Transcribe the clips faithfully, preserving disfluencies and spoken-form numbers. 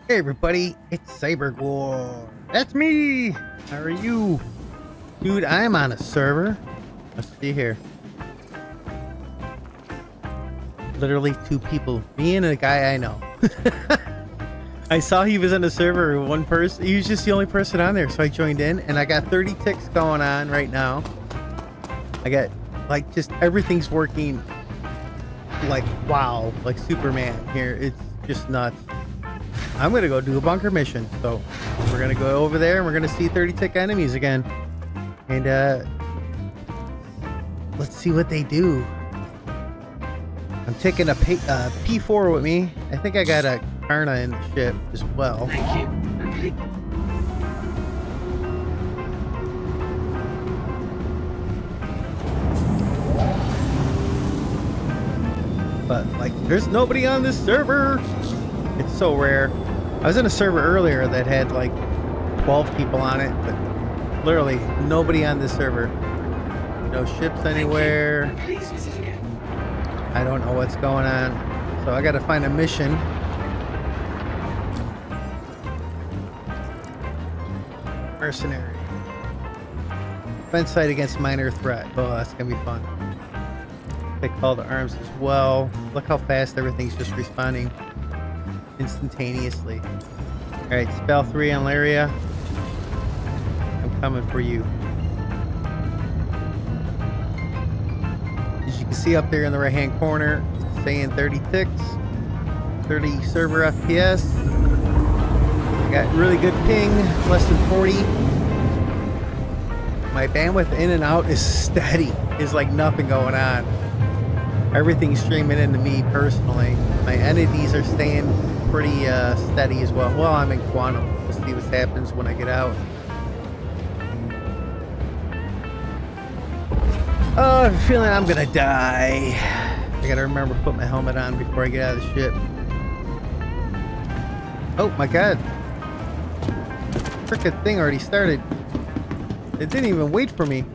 Hey everybody, it's Cybergore. That's me! How are you? Dude, I'm on a server. Let's see here. Literally two people. Me and a guy I know. I saw he was on a server with one person. He was just the only person on there, so I joined in and I got thirty ticks going on right now. I got, like, just everything's working like, wow, like Superman here. It's just nuts. I'm gonna go do a bunker mission, so we're gonna go over there and we're gonna see thirty tick enemies again, and uh let's see what they do. I'm taking a P uh, P four with me. I think I got a Karna in the ship as well. Thank you. But like, there's nobody on this server. It's so rare. I was in a server earlier that had like twelve people on it, but literally nobody on this server. No ships anywhere. I don't know what's going on. So I gotta find a mission. Mercenary. Defense site against minor threat. Oh, that's gonna be fun. Take call to arms as well. Look how fast everything's just responding instantaneously. Alright, spell three on Laria. I'm coming for you. As you can see up there in the right hand corner, it's saying thirty ticks, thirty server F P S. I got really good ping, less than forty. My bandwidth in and out is steady. There's like nothing going on. Everything's streaming into me personally. My entities are staying pretty uh, steady as well. Well, I'm in quantum. We'll see what happens when I get out. Oh, I have a feeling I'm gonna die. I gotta remember to put my helmet on before I get out of the ship. Oh my god. Frickin' thing already started. It didn't even wait for me.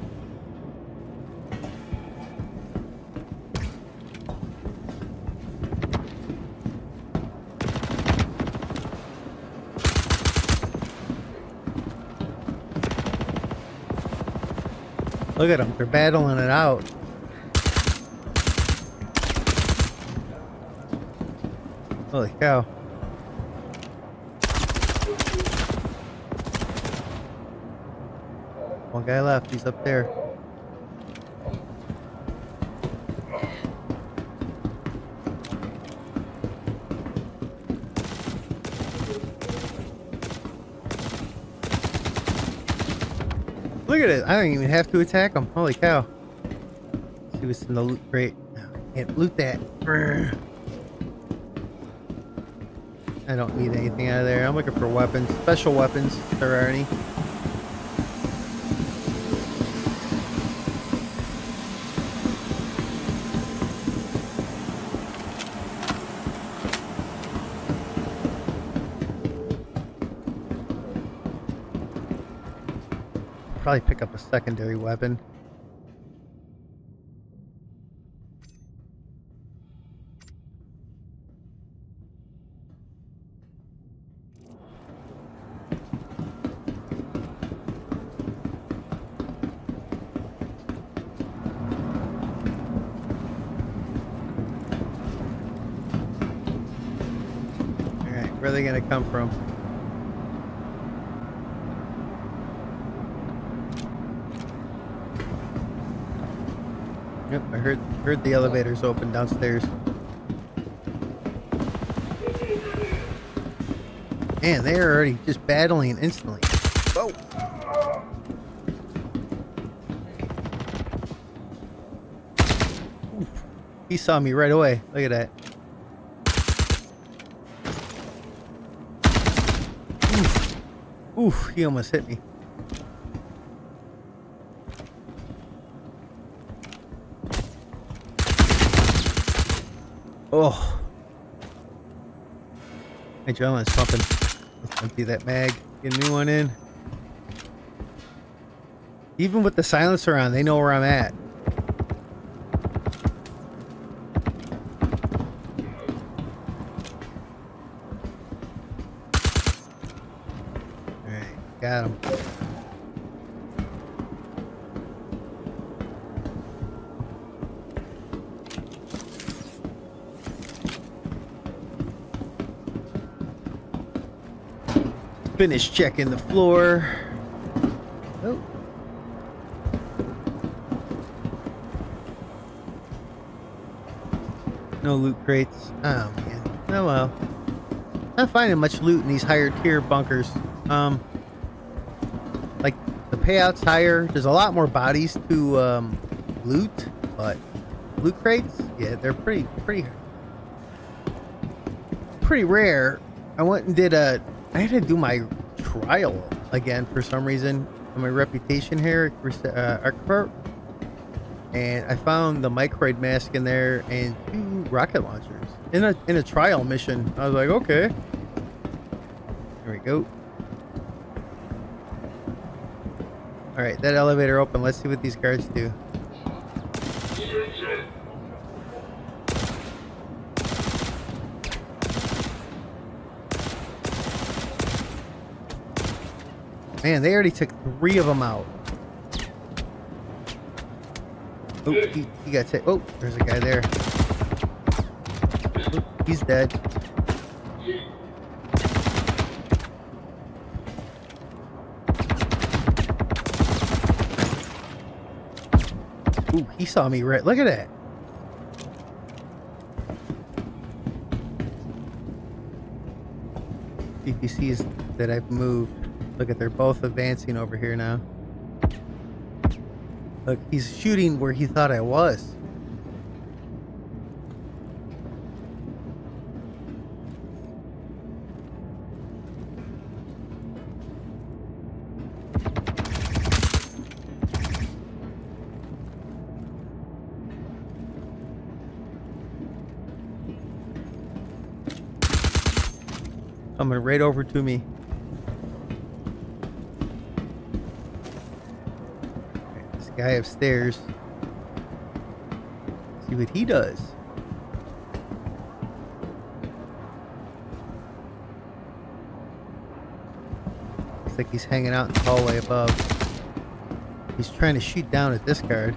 Look at them, they're battling it out. Holy cow. One guy left, he's up there. Look at it, I don't even have to attack him. Holy cow. Let's see what's in the loot crate. Can't loot that. I don't need anything out of there. I'm looking for weapons. Special weapons, if there are any. Probably pick up a secondary weapon. Alright, where are they gonna come from? Yep, I heard heard the elevators open downstairs. Man, they're already just battling instantly. Whoa! Oof. He saw me right away. Look at that. Oof, Oof. He almost hit me. Oh, my adrenaline's pumping. Let's empty that mag, get a new one in. Even with the silencer on, they know where I'm at. Got him. Finish checking the floor. Oh. No loot crates. Oh man. Oh well. Not finding much loot in these higher tier bunkers. Um, like the payout's higher. There's a lot more bodies to um, loot, but loot crates, yeah, they're pretty, pretty, pretty rare. I went and did a. I had to do my trial again for some reason on my reputation here at uh, Arcport, and I found the microid mask in there and two rocket launchers in a in a trial mission. I was like, okay, there we go. All right, that elevator open. Let's see what these guards do. Man, they already took three of them out. Oh, he, he got taken. Oh, there's a guy there. Oh, he's dead. Ooh, he saw me right. Look at that. If he sees that I've moved. Look at, they're both advancing over here now. Look, he's shooting where he thought I was. Coming right over to me. Guy upstairs. See what he does. Looks like he's hanging out in the hallway above. He's trying to shoot down at this guard.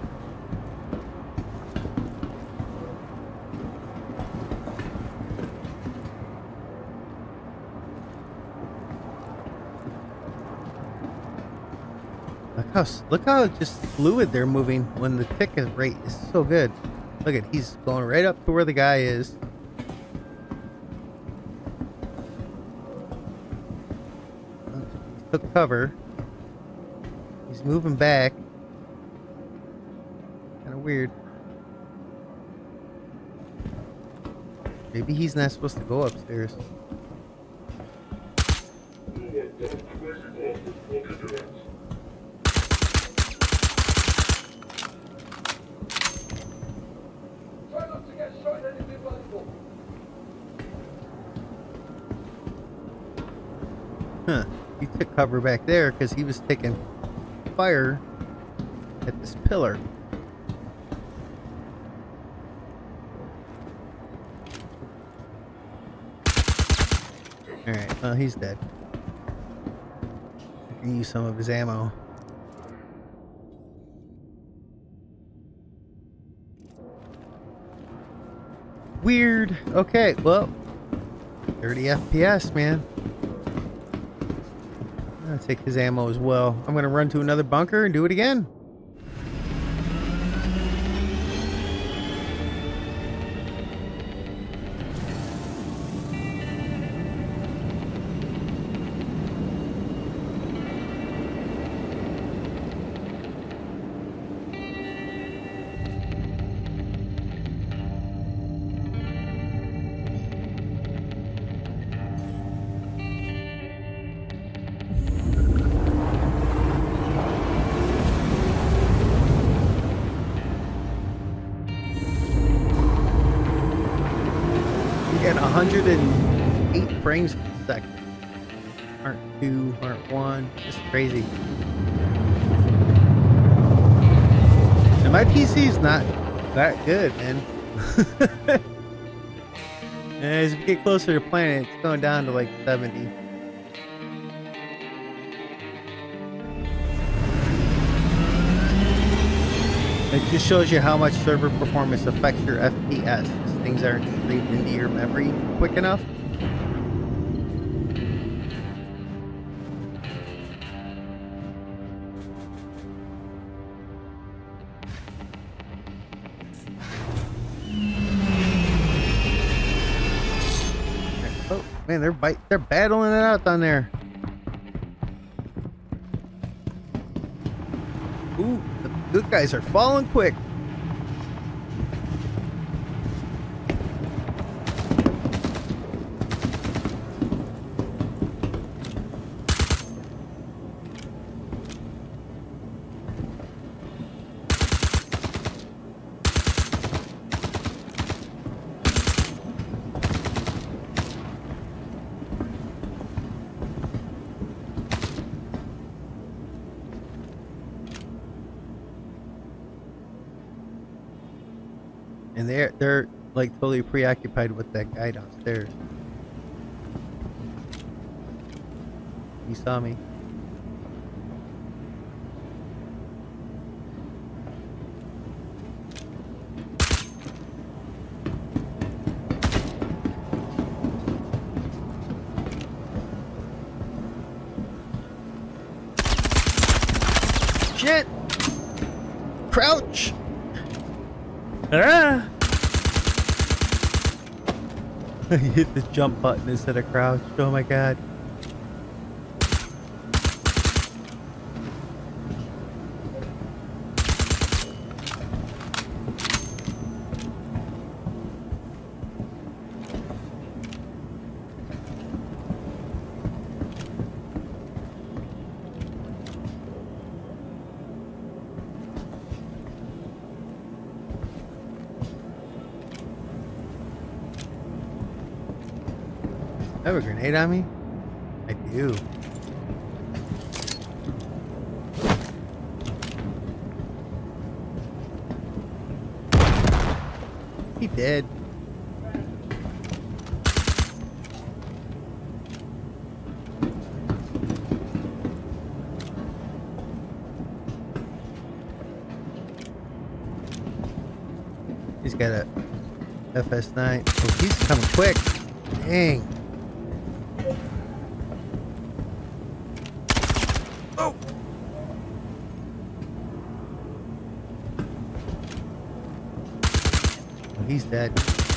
Look how, look how just fluid they're moving when the tick rate is so good. Look at, he's going right up to where the guy is. He took cover. He's moving back. Kind of weird. Maybe he's not supposed to go upstairs. Huh, he took cover back there because he was taking fire at this pillar. Alright, well, he's dead. I can use some of his ammo. Weird. Okay, well, thirty F P S, man. I'll take his ammo as well. I'm gonna run to another bunker and do it again. At one hundred eight frames per second. Aren't two, aren't one. Just crazy. And my P C's not that good, man. And as we get closer to planet, it's going down to like seventy. It just shows you how much server performance affects your F P S. Things aren't saved into your memory quick enough. Oh man, they're bite they're battling it out down there. Ooh, the good guys are falling quick. And they're they're like totally preoccupied with that guy downstairs. He saw me. Shit! Crouch! Ah! You hit the jump button instead of crouch. Oh my god. I have a grenade on me? I do. He did. He's got a F S nine. Oh, he's coming quick. Dang. Oh. Oh, he's dead.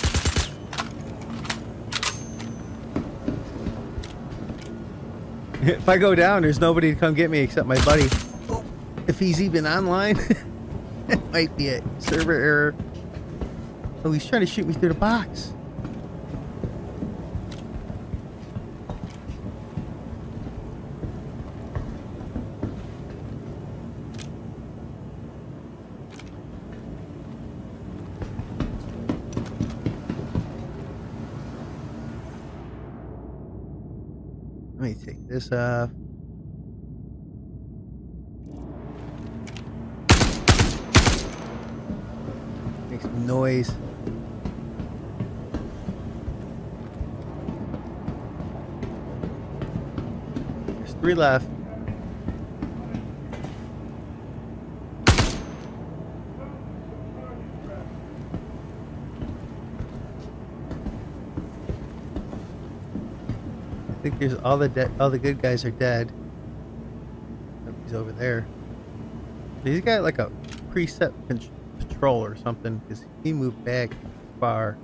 If I go down, there's nobody to come get me except my buddy. Oh. If he's even online, it might be a server error. Oh, he's trying to shoot me through the box. Let me take this off. Make some noise. There's three left. I think there's all the dead, all the good guys are dead. Oh, he's over there. He's got like a preset patrol or something because he moved back far.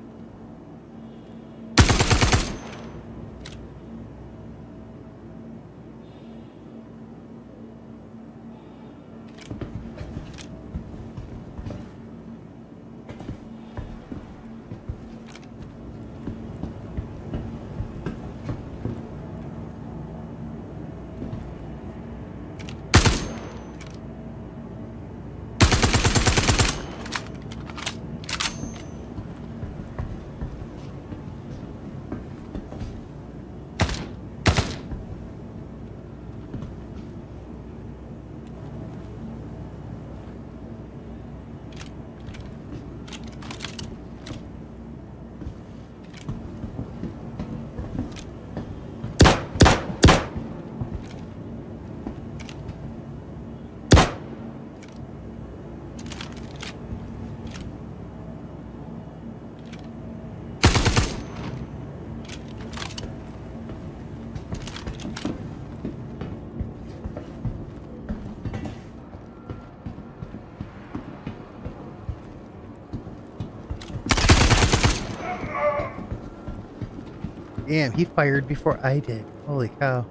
Damn, he fired before I did. Holy cow.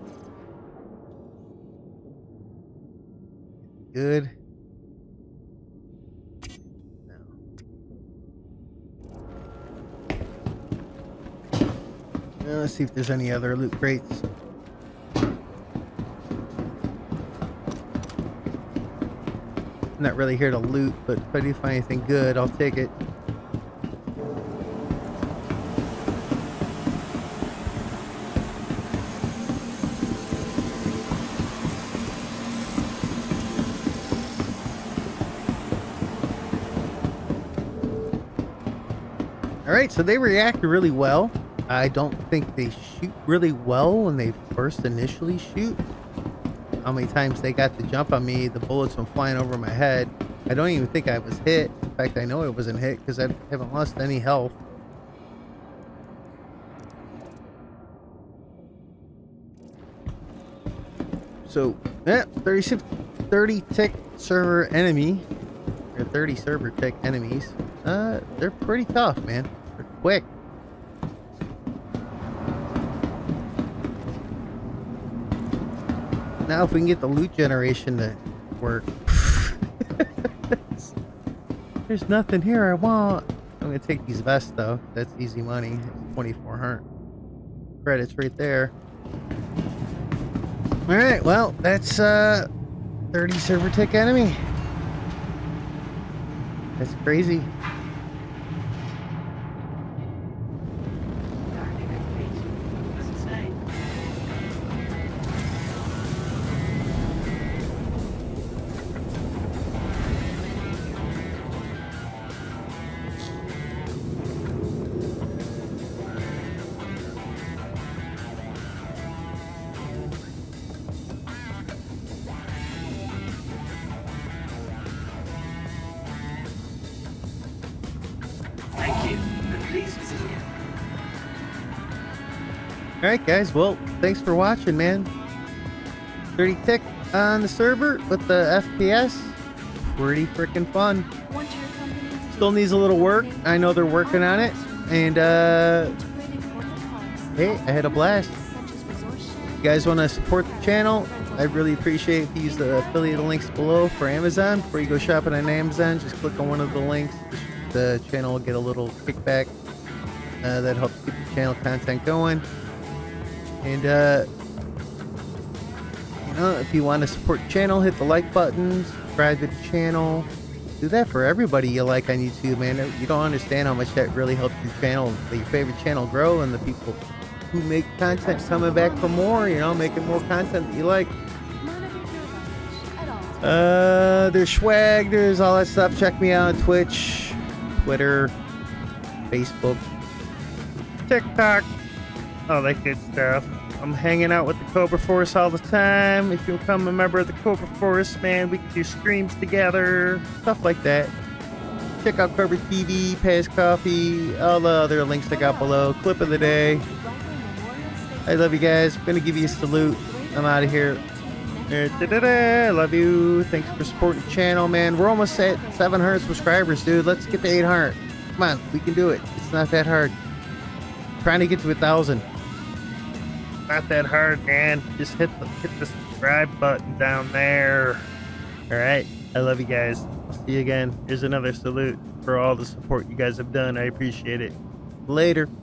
Good. No. Let's see if there's any other loot crates. I'm not really here to loot, but if I do find anything good, I'll take it. Alright, so they react really well. I don't think they shoot really well when they first initially shoot. How many times they got the jump on me, the bullets went flying over my head. I don't even think I was hit. In fact, I know I wasn't hit because I haven't lost any health. So, yeah, thirty-six, thirty tick server enemy, or thirty server tick enemies. Uh, they're pretty tough, man. They're quick. Now, if we can get the loot generation to work. There's nothing here I want. I'm gonna take these vests though. That's easy money. twenty-four hundred credits right there. All right, well, that's uh, thirty server tick enemy. That's crazy. Alright guys, well, thanks for watching, man. thirty tick on the server with the F P S. Pretty freaking fun. Still needs a little work. I know they're working on it. And, uh... hey, I had a blast. If you guys want to support the channel, I'd really appreciate if you use the affiliate links below for Amazon. Before you go shopping on Amazon, just click on one of the links. The channel will get a little kickback. Uh, that helps keep the channel content going. And, uh, you know, if you want to support the channel, hit the like button, subscribe to the channel. Do that for everybody you like on YouTube, man. You don't understand how much that really helps your channel, your favorite channel grow, and the people who make content coming back for more, you know, making more content that you like. Uh, there's swag, there's all that stuff. Check me out on Twitch, Twitter, Facebook, TikTok. All that good stuff. I'm hanging out with the Cobra Force all the time. If you become a member of the Cobra Force, man, we can do streams together, stuff like that. Check out Cobra T V, Paz Coffee, all the other links I got below. Clip of the day. I love you guys. I'm gonna give you a salute. I'm out of here. I love you. Thanks for supporting the channel, man. We're almost at seven hundred subscribers, dude. Let's get to eight hundred. Come on, we can do it. It's not that hard. I'm trying to get to a thousand. Not that hard, man. Just hit the hit the subscribe button down there. All right, I love you guys. See you again. Here's another salute for all the support you guys have done. I appreciate it. Later.